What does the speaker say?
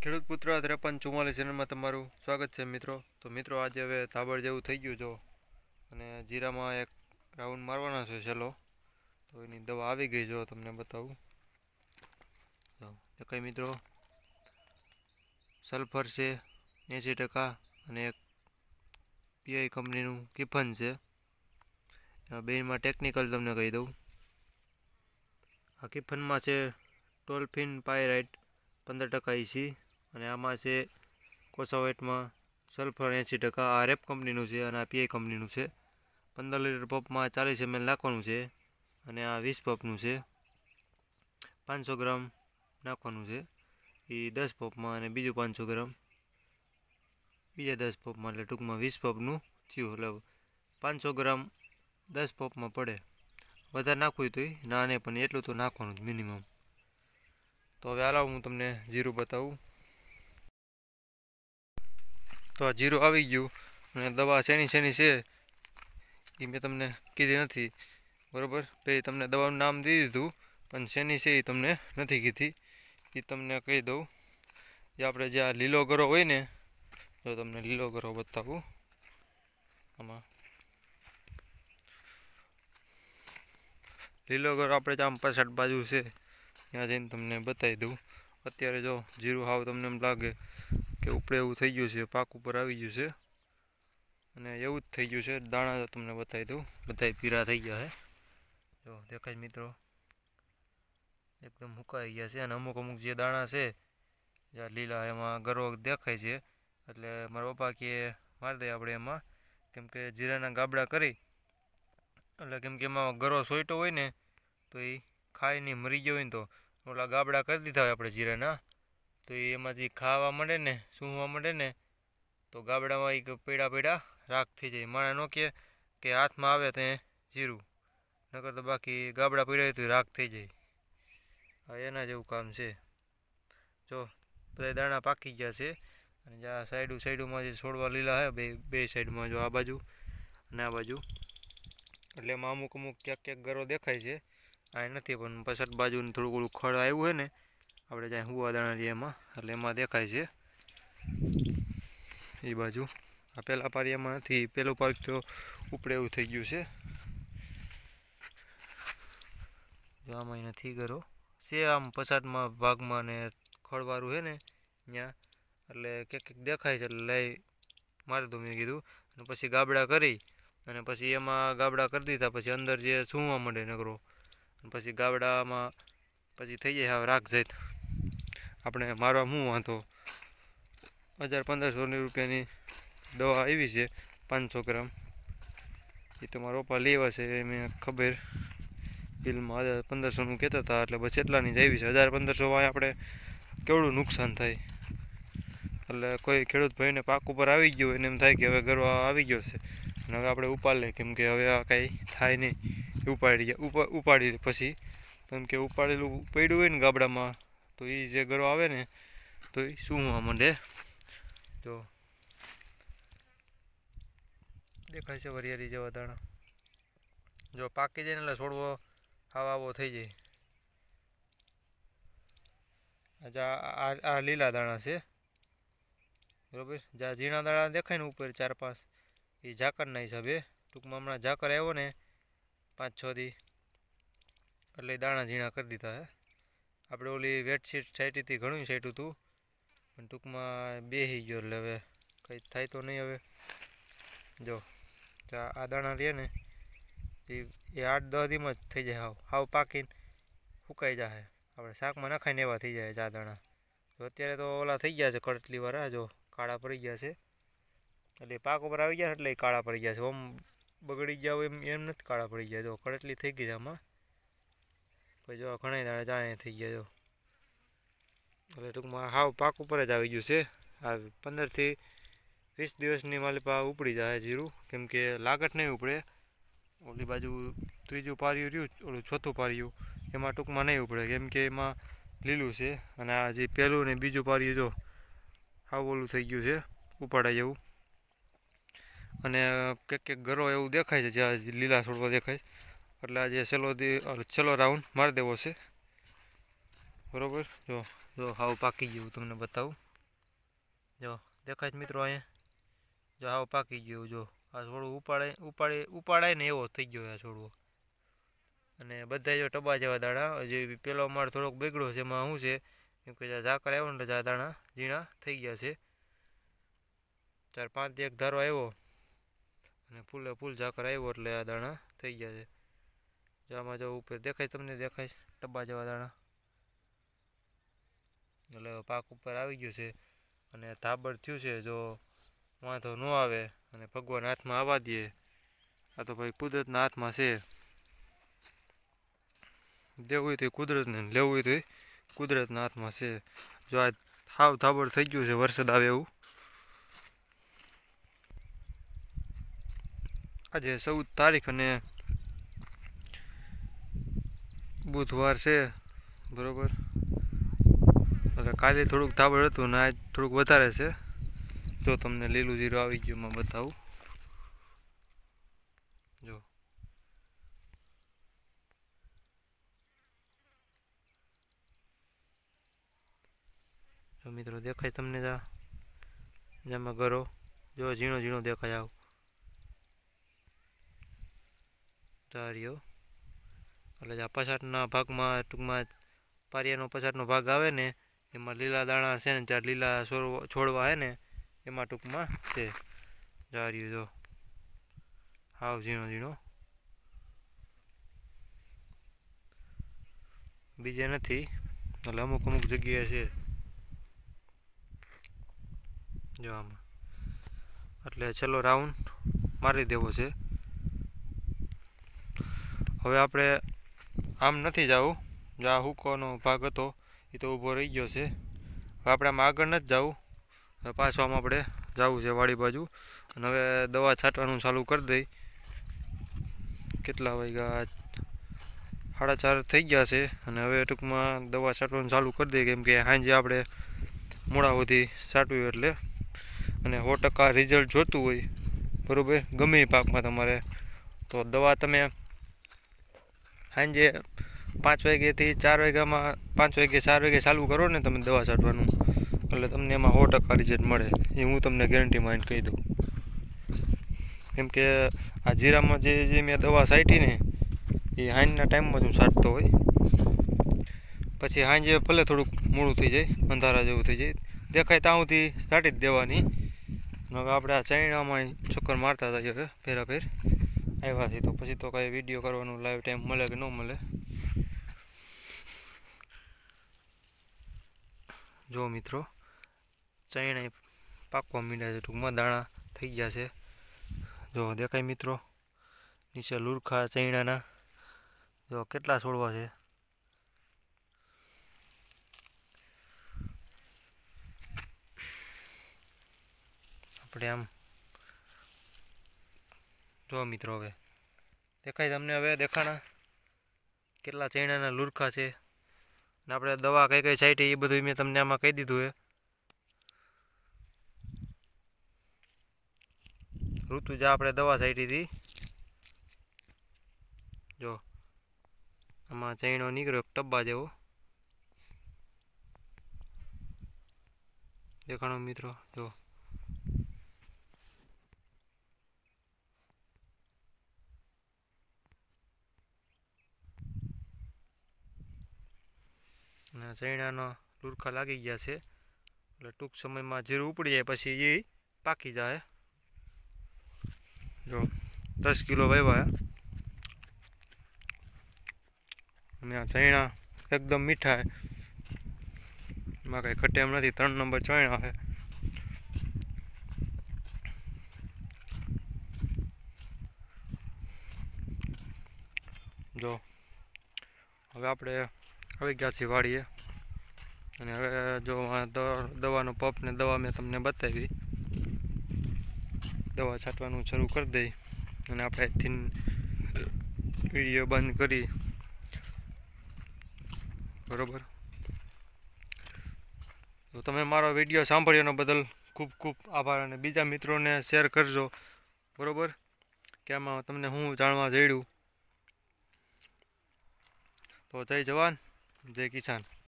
ખેડૂત પુત્ર 5344 ચેનલમાં તમારું સ્વાગત છે મિત્રો। તો મિત્રો આજે હવે ધાબળ જેવું થઈ ગયું જો, અને જીરામાં એક રાઉન્ડ મારવાનો છે છેલ્લો, તો એની દવા આવી ગઈ જો તમને બતાવું। તો દેખાય મિત્રો, સલ્ફર છે 80% અને એક પીઆઈ કંપનીનું કિફન છે। બેમાં ટેકનિકલ તમને કહી દઉં। આ કિફનમાં છે ટોલ્ફિન પાયરાઇટ 15% EC, અને આમાં છે કોસાવેટમાં સલ્ફર 80%। આ રેપ કંપનીનું છે અને આ પીઆઈ કંપનીનું છે। 15 લીટર પંપમાં 40 ml નાખવાનું છે, અને આ 20 પંપનું છે। 500 ગ્રામ નાખવાનું છે એ 10 પંપમાં, અને બીજું 500 ગ્રામ બીજા 10 પંપમાં, એટલે ટૂંકમાં 20 પંપનું થયું। એટલે 500 ગ્રામ 10 પંપમાં પડે। વધારે નાખવું હોય તોય ના નહીં, પણ એટલું તો નાખવાનું જ મિનિમમ। તો હવે હાલો હું તમને જીરું બતાવું। તો આ જીરું આવી ગયું, અને દવા શેની છે એ મેં તમને કીધી નથી, બરાબર। પછી તમને દવાનું નામ દઈ દીધું, પણ શેની છે એ તમને નથી કીધી, એ તમને કહી દઉં। જે આપણે જે આ લીલો ગરો હોય ને, જો તમને લીલો ગરો બતાવું, આમાં લીલો ગરો આપણે આમ પાછળ બાજુ છે, ત્યાં જઈને તમને બતાવી દઉં। અત્યારે જો જીરું હાવ તમને એમ લાગે કે ઉપડે એવું થઈ ગયું છે, પાક ઉપર આવી ગયું છે, અને એવું જ થઈ ગયું છે। દાણા તમને બતાવી દઉં, બધા પીળા થઈ ગયા છે, જો દેખાય મિત્રો, એકદમ સુકાઈ ગયા છે। અને અમુક અમુક જે દાણા છે જ્યાં લીલા, એમાં ગરો દેખાય છે, એટલે મારા પપ્પા કે મારી દઈએ આપણે એમાં, કેમ કે જીરાના ગાબડા કરી, એટલે કેમ કે એમાં ગરો સોયટો હોય ને તો એ ખાઈ નહીં, મરી ગયો હોય ને, તો ઓલા ગાબડા કરી દીધા હોય આપણે જીરાના, તો એ એમાંથી ખાવા માંડે ને, સૂંઘવા માંડે ને, તો ગાબડામાં એક પીળા રાખ થઈ જાય। માણે ન કે હાથમાં આવે તો જીરું, નકર તો બાકી ગાબડા પીળા હોય તો રાખ થઈ જાય। હા, એના જેવું કામ છે। જો બધા દાણા પાકી ગયા છે, અને જ્યાં સાઈડમાં જે છોડવા લીલા છે, બે સાઈડમાં, જો આ બાજુ અને આ બાજુ, એટલે એમાં અમુક ક્યાંક ગરો દેખાય છે, આ નથી, પણ પાછળ બાજુ થોડુંક ઓલું ખડ આવ્યું હોય ને, આપણે જ્યાં હુવા દાણા રહીએ એમાં, એટલે એમાં દેખાય છે એ બાજુ। આ પહેલાં પારિયામાં નથી, પહેલું પાક તો ઉપડે એવું થઈ ગયું છે। જો આમાં નથી ગરો છે, આમ પછાડમાં ભાગમાં ને ખડવાળું છે ને ત્યાં, એટલે ક્યાંક દેખાય છે, એટલે લઈ મારી દઉં મેં કીધું। અને પછી ગાબડા કરી, અને પછી એમાં ગાબડા કરી દીધા, પછી અંદર જે સૂંઘવા માંડે નકરો, પછી ગાબડામાં પછી થઈ જાય હવે રાખ જાય, આપણે મારવા શું વાંધો। 1500 રૂપિયાની દવા આવી છે 500 ગ્રામ, એ તો મારા પપ્પા લેવા છે, મેં ખબર બિલમાં 1500નું કહેતા હતા, એટલે બસ એટલાની જ આવી છે। 1500 આપણે કેવડું નુકસાન થાય, એટલે કોઈ ખેડૂત ભાઈને પાક ઉપર આવી ગયો એને એમ થાય કે હવે ગરવા આવી ગયો છે, અને હવે આપણે ઉપાડ લઈએ, કેમ કે હવે આ કાંઈ થાય નહીં, ઉપાડી પછી, કેમ કે ઉપાડેલું પડ્યું હોય ને ગાબડામાં, તો એ જે ગરો આવે ને તો એ સૂંઘવા માંડે। જો દેખાય છે વરિયાળી જેવા દાણા, જો પાકી જાય ને એટલે છોડવો આવો થઈ જાય। આ લીલા દાણા છે, બરાબર। જ્યાં ઝીણા દાણા દેખાય ને ઉપર 4-5, એ ઝાકરના હિસાબે, ટૂંકમાં હમણાં ઝાકર આવ્યો ને 5-6 દી, એટલે દાણા ઝીણા કરી દીધા છે। આપણે ઓલી વેટશીટ છાંટી હતી, ઘણું છાંટ્યું હતું, પણ ટૂંકમાં બેસી ગયો, એટલે હવે કંઈ થાય તો નહીં હવે। જો આ દાણા રહે ને એ 8-10 દીમાં જ થઈ જાય, હાવ પાકીને સુકાઈ જાય, આપણે શાકમાં નખાઈને એવા થઈ જાય આ દાણા। તો અત્યારે તો ઓલા થઈ ગયા છે કડતલીવાળા, જો કાળા પડી ગયા છે, એટલે પાક ઉપર આવી ગયા એટલે કાળા પડી ગયા છે, ઓમ બગડી ગયા હોય એમ નથી કાળા પડી ગયા, જો કડતલી થઈ ગઈ છે આમાં। પછી જો ઘણા દાણા જાય થઈ ગયા, જો એટલે ટૂંકમાં હાવ પાક ઉપર જ આવી ગયું છે। આ 15 થી 20 દિવસની માલિપા ઉપડી જાય જીરું, કેમ કે લાગત નહીં ઉપડે, ઓલી બાજુ ત્રીજું પારિયું રહ્યું, ઓલું ચોથું પારિયું, એમાં ટૂંકમાં નહીં ઉપડે, કેમ કે એમાં લીલું છે, અને આ જે પહેલું ને બીજું પારિયું જો હાવ ઓલું થઈ ગયું છે, ઉપાડાય એવું, અને ક્યાંક ગરો એવું દેખાય છે, જ્યાં લીલા છોડવા દેખાય, એટલે આજે છેલ્લો રાઉન્ડ મારી દેવો છે, બરાબર। જો હાવ પાકી ગયું તમને બતાવું, જો દેખાય મિત્રો અહીંયા જો આવો પાકી ગયું જો આ છોડવું ઉપાડાય ને એવો થઈ ગયો આ છોડવો અને બધા જો ટબા જેવા દાણા જે પેલો માળ થોડોક બગડ્યો છે એમાં શું છે કેમ કે ઝાકર આવ્યો ને આ દાણા ઝીણા થઈ ગયા છે 4-5 એક ધારો આવ્યો અને ફૂલ ઝાકર આવ્યો એટલે આ દાણા થઈ ગયા છે જો આમાં જો ઉપર દેખાય તમને દેખાય ટબા જેવા દાણા એટલે પાક ઉપર આવી ગયું છે અને ધાબળ થયું છે જો વાંધો ન આવે અને ભગવાન હાથમાં આવવા દે આ તો ભાઈ કુદરતના હાથમાં છે દેવું હોય તો કુદરતને લેવું હોય તો કુદરતના હાથમાં છે જો આ હાવ ધાબળ થઈ ગયું છે વરસાદ આવે એવું આજે 14 તારીખ અને બુધવાર છે બરોબર એટલે કાલે થોડુંક ધાબળ હતું ને આજ થોડુંક વધારે છે જો તમને લીલું જીરું આવી ગયું માં બતાવું જો મિત્રો દેખાય તમને જેમાં ગરો જો ઝીણો દેખાય આવ ધાર્યો એટલે આ પછાટના ભાગમાં ટૂંકમાં પારિયાનો પછાટનો ભાગ આવે ને એમાં લીલા દાણા છે ને ચાર લીલા છોડવા હે ને એમાં ટૂંકમાં છે ધાર્યું જો હાવ ઝીણો બીજે નથી એટલે અમુક જગ્યાએ છે જો આમાં એટલે છેલ્લો રાઉન્ડ મારી દેવો છે હવે આપણે આમ નથી જવું જો આ હુકોનો ભાગ હતો એ તો ઊભો રહી ગયો છે હવે આપણે આમાં આગળ નથી જવું પાછો આમ આપણે જવું છે વાડી બાજુ અને હવે દવા છાંટવાનું ચાલુ કરી દઈ કેટલા વાગ્યા 4:30 થઈ ગયા છે અને હવે ટૂંકમાં દવા છાંટવાનું ચાલુ કરી દઈએ કેમ કે સાંજે આપણે મોડા સુધી છાંટવું એટલે અને 100% રિઝલ્ટ જોતું હોય બરાબર ગમે એ પાકમાં તમારે તો દવા તમે સાંજે 5 વાગ્યાથી 4 વાગ્યામાં 5 વાગે 4 વાગે ચાલુ કરો ને તમે દવા છાંટવાનું એટલે તમને એમાં 100% રિઝલ્ટ મળે એ હું તમને ગેરંટી માઇન્ડ કહી દઉં કેમ કે આ જીરામાં જે મેં દવા છાંટી ને એ સાંજના ટાઈમમાં જ હું છાંટતો હોય પછી સાંજે ભલે થોડુંક મોડું થઈ જાય અંધારા જેવું થઈ જાય દેખાય ત્યાં સુધી છાંટી જ દેવાની હવે આપણે આ ચૈણામાં ચક્કર મારતા હતા હવે ફેરાફેર આવ્યા છે તો પછી તો કાંઈ વિડીયો કરવાનું લાઈવ ટાઈમ મળે કે ન મળે જો મિત્રો ચૈણા પાકવા માંડ્યા છે ટૂંકમાં દાણા થઈ ગયા છે જો દેખાય મિત્રો નીચે લુરખા ચૈણાના જો કેટલા છોડવા છે આપણે આમ જો મિત્રો હવે દેખાય તમને હવે દેખાણા કેટલા ચૈણાના લુરખા છે ને આપણે દવા કઈ છાંટી એ બધું મેં તમને આમાં કહી દીધું ઋતુજા આપણે દવા છાંટી હતી જો આમાં ચૈણો નીકળ્યો ટબ્બા જેવો દેખાણો મિત્રો જો અને ચૈણાનો લુરખા લાગી ગયા છે એટલે ટૂંક સમયમાં જીરું ઉપડી જાય પછી એ પાકી જાય જો 10 કિલો વાવ્યા અને આ ચૈણા એકદમ મીઠા એમાં કાંઈ ખટે એમ નથી 3 નંબર ચૈણા છે જો હવે આપણે આવી ગયા છીએ વાડીએ અને હવે જો દવાનો પંપ ને દવા મેં તમને બતાવી દવા છાંટવાનું શરૂ કરી દઈ અને આપણે અહીંથી વિડીયો બંધ કરી બરાબર તો તમે મારો વિડીયો સાંભળ્યો બદલ ખૂબ ખૂબ આભાર અને બીજા મિત્રોને શેર કરજો બરાબર કે આમાં તમને હું જાણવા જઈડું તો જય જવાન જય કિસાન